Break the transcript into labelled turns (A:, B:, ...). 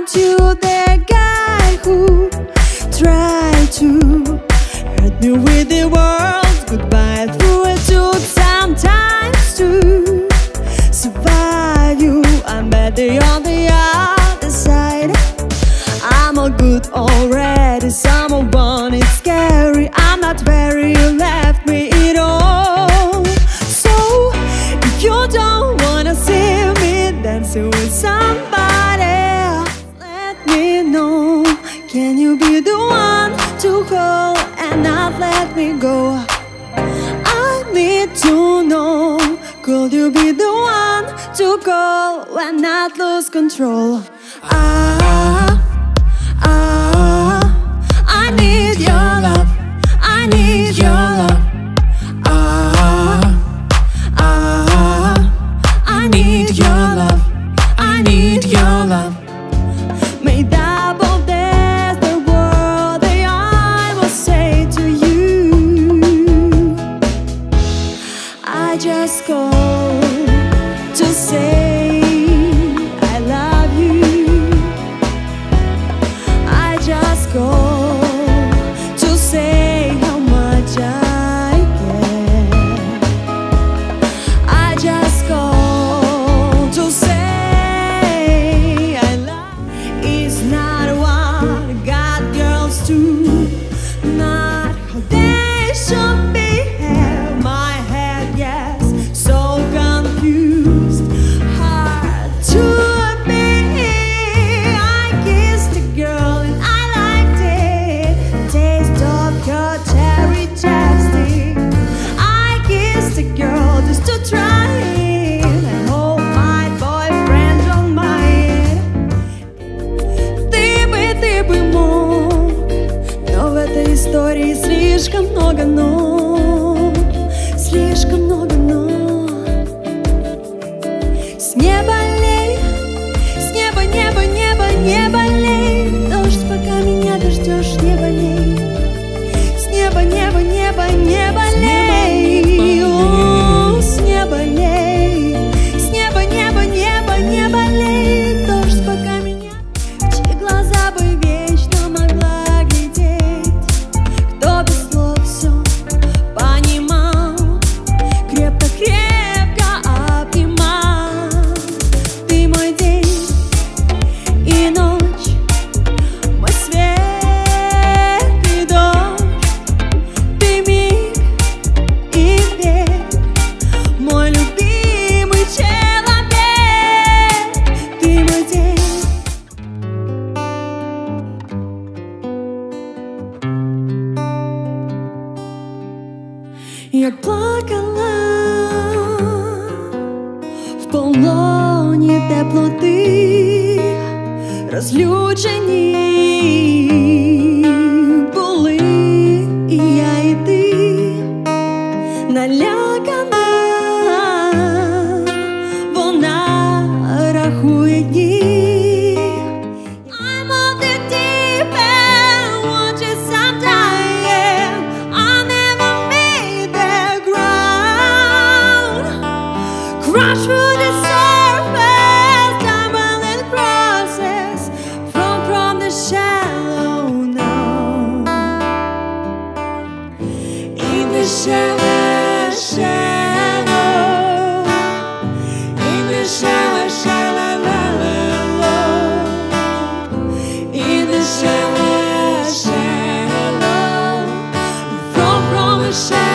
A: Aren't you the guy who tried to hurt me with the words goodbye? Through it took some time to survive you. I'm better on the other side. I'm all good already. Someone is scary. I'm not where you left me at all. So if you don't wanna see me dancing with somebody else, let me know. Can you be the one to call and not let me go? I need to know. Could you be the one to call and not lose control? I need your love. I need your love. I need your love. I need your love. Made up of this, the word that I must say to you. I just call to say I love you. I just call to say how much I care. I just call to say I love you. It's not what God girls do, not how they should behave. My head, yes, so confused, hard to be. I kissed a girl and I liked it, taste of her cherry chapstick. I kissed a girl just to try it, and hope my boyfriend don't mind. Ты бы мог, но в этой истории слишком много но, слишком много но. С неба лей, с неба, небо, небо, небо лей. Дождь, пока меня дождешь, не болей. С неба, небо, небо, небо лей. О, с неба лей, с неба, небо, небо, небо лей. Дождь, пока меня, в чьи глаза бы вечно могла глядеть, кто без слов все понимал, крепко-крепко обнимал. Ты мой день и ночь, мой свет и дождь. Ты миг и век, мой любимый человек. Ты мой день. Як плакала в полоні теплоти, розлючені були і я, і ти. Налякана вона рахує дні. I'm on the deep end, watching some dying. I never made the ground. Crash through the surface, tumbling process from the shallow now. In the shallow, shallow, in the shallow, shallow, in the shallow, shallow, from the shallow.